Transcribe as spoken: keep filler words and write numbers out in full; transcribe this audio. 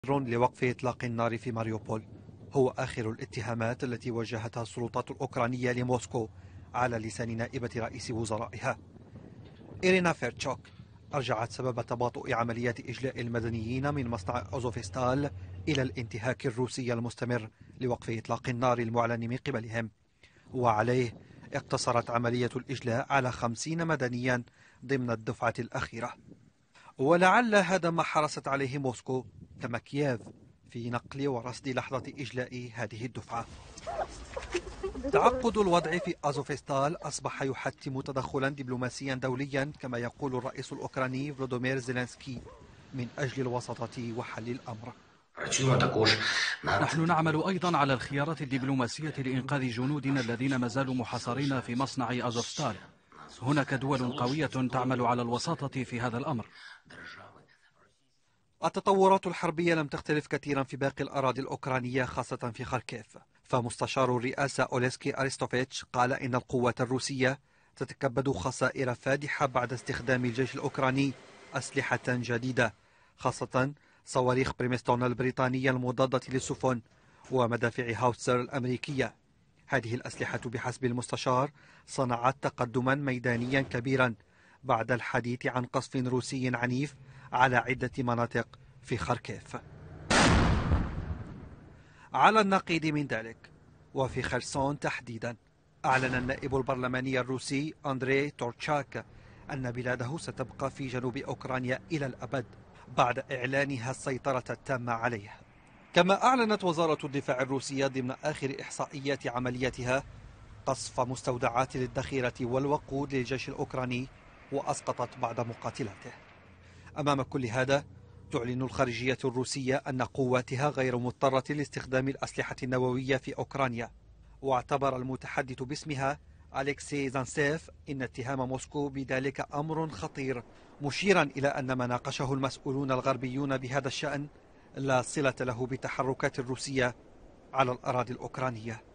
لوقف إطلاق النار في ماريوبول هو آخر الاتهامات التي وجهتها السلطات الأوكرانية لموسكو على لسان نائبة رئيس وزرائها. إيرينا فيرتشوك أرجعت سبب تباطؤ عمليات إجلاء المدنيين من مصنع أزوفستال إلى الانتهاك الروسي المستمر لوقف إطلاق النار المعلن من قبلهم، وعليه اقتصرت عملية الإجلاء على خمسين مدنيا ضمن الدفعة الأخيرة. ولعل هذا ما حرصت عليه موسكو كما كييف في نقل ورصد لحظة إجلاء هذه الدفعة. تعقد الوضع في أزوفستال أصبح يحتم تدخلا دبلوماسيا دوليا كما يقول الرئيس الأوكراني فلودومير زيلينسكي من أجل الوساطة وحل الأمر. نحن نعمل أيضا على الخيارات الدبلوماسية لإنقاذ جنودنا الذين ما زالوا محاصرين في مصنع أزوفستال. هناك دول قوية تعمل على الوساطة في هذا الأمر. التطورات الحربية لم تختلف كثيرا في باقي الأراضي الأوكرانية خاصة في خاركيف، فمستشار الرئاسة أوليسكي أرستوفيتش قال إن القوات الروسية تتكبد خسائر فادحة بعد استخدام الجيش الأوكراني أسلحة جديدة، خاصة صواريخ بريمستون البريطانية المضادة للسفن ومدافع هاوتسر الأمريكية. هذه الأسلحة بحسب المستشار صنعت تقدما ميدانيا كبيرا بعد الحديث عن قصف روسي عنيف على عدة مناطق في خاركيف. على النقيض من ذلك وفي خرسون تحديدا، أعلن النائب البرلماني الروسي أندري تورتشاك أن بلاده ستبقى في جنوب أوكرانيا إلى الأبد بعد إعلانها السيطرة التامة عليه. كما أعلنت وزارة الدفاع الروسية ضمن آخر إحصائيات عملياتها قصف مستودعات للذخيرة والوقود للجيش الأوكراني وأسقطت بعض مقاتلاته. أمام كل هذا تعلن الخارجية الروسية أن قواتها غير مضطرة لاستخدام الأسلحة النووية في أوكرانيا، واعتبر المتحدث باسمها أليكسي زانسيف إن اتهام موسكو بذلك أمر خطير، مشيرا إلى أن ما ناقشه المسؤولون الغربيون بهذا الشأن لا صلة له بالتحركات الروسية على الأراضي الأوكرانية.